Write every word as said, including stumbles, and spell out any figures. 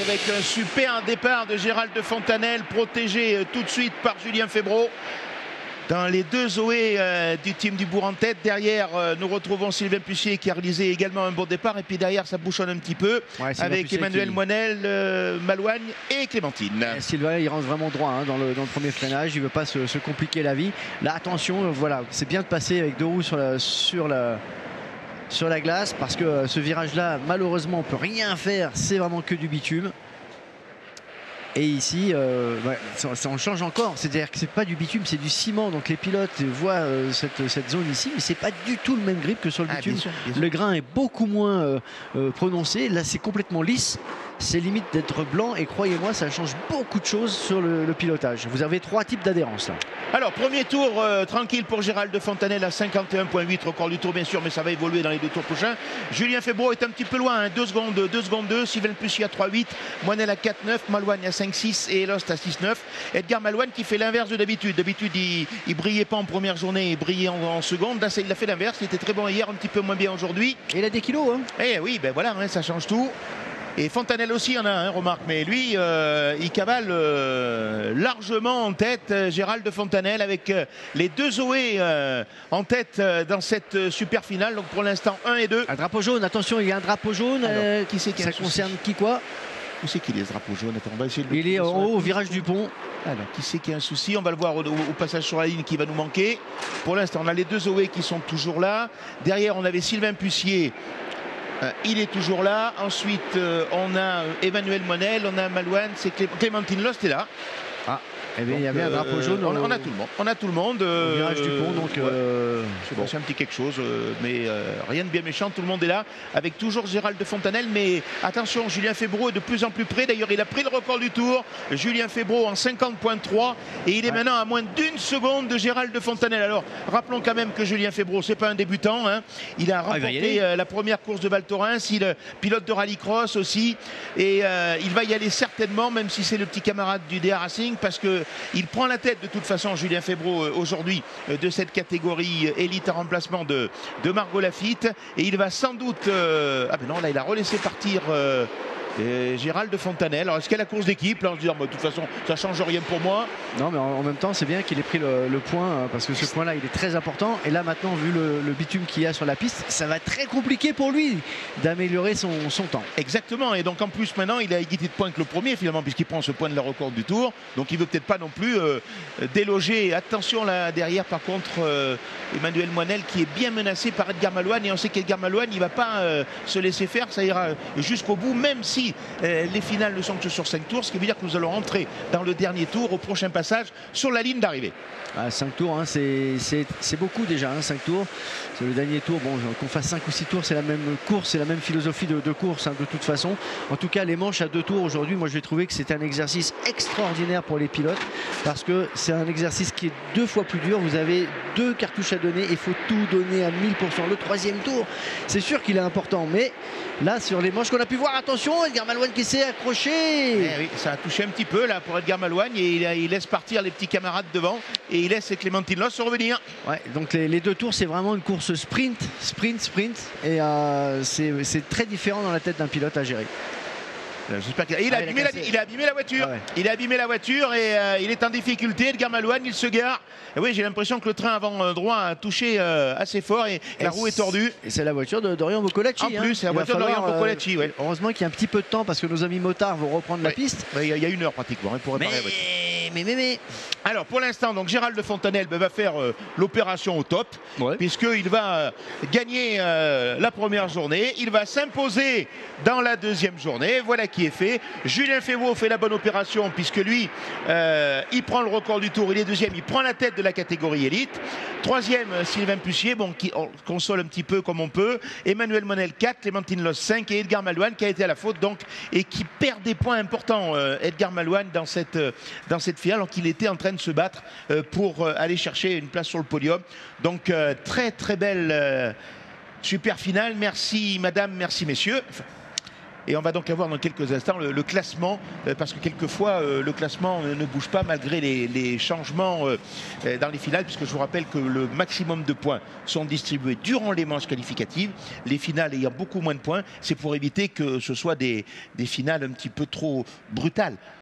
avec un super départ de Gérald de Fontanelle, protégé tout de suite par Julien Febvreau. Dans les deux Zoé euh, du team du Bourg en tête. Derrière, euh, nous retrouvons Sylvain Pucier qui a réalisé également un bon départ. Et puis derrière, ça bouchonne un petit peu ouais, avec Pucier Emmanuel qui... Moinel, euh, Malouagne et Clémentine. Et Sylvain, il rentre vraiment droit hein, dans, le, dans le premier freinage. Il ne veut pas se, se compliquer la vie. Là, attention, voilà, c'est bien de passer avec deux roues sur la, sur la, sur la glace parce que euh, ce virage-là, malheureusement, on ne peut rien faire. C'est vraiment que du bitume. Et ici, euh, ouais, ça, ça en change encore. C'est-à-dire que c'est pas du bitume, c'est du ciment. Donc les pilotes voient euh, cette, cette zone ici, mais c'est pas du tout le même grip que sur le bitume. Ah, bien sûr, bien sûr. Le grain est beaucoup moins euh, euh, prononcé. Là, c'est complètement lisse. C'est limite d'être blanc. Et croyez-moi, ça change beaucoup de choses sur le, le pilotage. Vous avez trois types d'adhérence là. Alors, premier tour euh, tranquille pour Gérald de Fontanelle à cinquante et un virgule huit, record du tour bien sûr, mais ça va évoluer dans les deux tours prochains. Julien Febvreau est un petit peu loin, hein, deux secondes deux secondes deux, Sylvain Pucier à trois huit, Moinel à quatre neuf, Malouagne à cinq six et Elost à six neuf. Edgar Malouagne qui fait l'inverse de d'habitude. D'habitude, il, il brillait pas en première journée, il brillait en, en seconde. Là, il a fait l'inverse, il était très bon hier, un petit peu moins bien aujourd'hui. Et il a des kilos, hein. Eh oui, ben voilà, hein, ça change tout. Et Fontanelle aussi en a un, hein, remarque, mais lui, euh, il cavale euh, largement en tête, euh, Gérald de Fontanelle, avec euh, les deux Zoé euh, en tête euh, dans cette euh, super finale. Donc pour l'instant, un et deux. Un drapeau jaune, attention, il y a un drapeau jaune. Alors, euh, qui c'est qui ça concerne qui quoi? Où c'est qu'il est ce drapeau jaune? Attends, on va essayer de le Il est en haut au virage du pont. Alors, qui c'est qui a un souci? On va le voir au, au passage sur la ligne qui va nous manquer. Pour l'instant, on a les deux Zoé qui sont toujours là. Derrière, on avait Sylvain Pucier. Euh, il est toujours là. Ensuite, euh, on a euh, Emmanuel Moinel, on a Malouane, c'est Clé Clémentine Lost est là. Ah, eh bien, donc, il y avait un drapeau jaune. On, on a tout le monde. On a tout le monde. Euh, au virage du pont, donc. Ouais. Euh, c'est bon, un petit quelque chose, euh, mais euh, rien de bien méchant. Tout le monde est là, avec toujours Gérald de Fontanelle. Mais attention, Julien Febvreau est de plus en plus près. D'ailleurs, il a pris le record du tour. Julien Febvreau en cinquante virgule trois et il est ouais. maintenant à moins d'une seconde de Gérald de Fontanelle. Alors, rappelons quand même que Julien Febvreau, c'est pas un débutant. Hein. Il a remporté ah, euh, la première course de Val Thorens. Il est pilote de rallycross aussi, et euh, il va y aller certainement, même si c'est le petit camarade du D A Racing, parce que il prend la tête de toute façon, Julien Febvreau, euh, aujourd'hui, euh, de cette catégorie élite en remplacement de, de Margot Lafitte, et il va sans doute euh, ah ben non, là il a relaissé partir euh, et Gérald de Fontanelle. Alors est-ce qu'il y a la course d'équipe? Là on se dit, de toute façon ça change rien pour moi. Non, mais en, en même temps c'est bien qu'il ait pris le, le point, hein, parce que ce point là il est très important, et là maintenant vu le, le bitume qu'il y a sur la piste, ça va être très compliqué pour lui d'améliorer son, son temps. Exactement, et donc en plus maintenant il a égalité de points que le premier finalement, puisqu'il prend ce point de la record du tour, donc il veut peut-être pas non plus euh, déloger. Attention là derrière par contre euh, Emmanuel Moinel qui est bien menacé par Edgar Malouagne, et on sait qu'Edgar Malouagne il va pas euh, se laisser faire, ça ira jusqu'au bout, même si euh, les finales ne sont que sur cinq tours, ce qui veut dire que nous allons rentrer dans le dernier tour au prochain passage sur la ligne d'arrivée. Ah, cinq tours, hein, c'est beaucoup déjà, hein, cinq tours. C'est le dernier tour, bon, qu'on fasse cinq ou six tours, c'est la même course, c'est la même philosophie de, de course, hein, de toute façon. En tout cas, les manches à deux tours aujourd'hui, moi je vais trouver que c'est un exercice extraordinaire pour les pilotes, parce que c'est un exercice qui est deux fois plus dur. Vous avez deux cartouches à donner, il faut tout donner à mille pour cent. Le troisième tour, c'est sûr qu'il est important, mais là, sur les manches qu'on a pu voir, attention, Edgar Malouagne qui s'est accroché. Eh oui, ça a touché un petit peu là pour Edgar Malouagne, et il, il laisse partir les petits camarades devant, et il laisse Clémentine Lost revenir. Ouais, donc les, les deux tours, c'est vraiment une course sprint, sprint, sprint, et euh, c'est très différent dans la tête d'un pilote à gérer. J'espère qu'il a... Il, ah, il, a il a abîmé la voiture. Ah ouais. Il a abîmé la voiture et euh, il est en difficulté. Edgar Malouagne, il se gare. Et oui, j'ai l'impression que le train avant euh, droit a touché euh, assez fort et, et la roue est tordue. Et c'est la voiture de Dorian Boccolacci. En plus, c'est la voiture de Dorian Boccolacci. Euh, ouais. Heureusement qu'il y a un petit peu de temps parce que nos amis motards vont reprendre ouais. la piste. Il ouais, y, y a une heure pratiquement hein, pour réparer mais... la voiture. Mais, mais, mais. Alors pour l'instant, donc Gérald de Fontanelle ben, va faire euh, l'opération au top, ouais. puisqu'il va euh, gagner euh, la première journée. Il va s'imposer dans la deuxième journée. Voilà qui est fait. Julien Febvreau fait la bonne opération, puisque lui, euh, il prend le record du tour. Il est deuxième, il prend la tête de la catégorie élite. Troisième, Sylvain Pucier, bon, qui on console un petit peu comme on peut. Emmanuel Moinel quatre, Clémentine Lost cinq et Edgar Malouagne qui a été à la faute, donc, et qui perd des points importants, euh, Edgar Malouagne, dans cette, euh, dans cette finale, alors qu'il était en train de se battre euh, pour euh, aller chercher une place sur le podium. Donc euh, très très belle euh, super finale. Merci madame, merci messieurs. Enfin, Et on va donc avoir dans quelques instants le, le classement, euh, parce que quelquefois euh, le classement ne bouge pas malgré les, les changements euh, dans les finales, puisque je vous rappelle que le maximum de points sont distribués durant les manches qualificatives. Les finales ayant beaucoup moins de points, c'est pour éviter que ce soit des, des finales un petit peu trop brutales.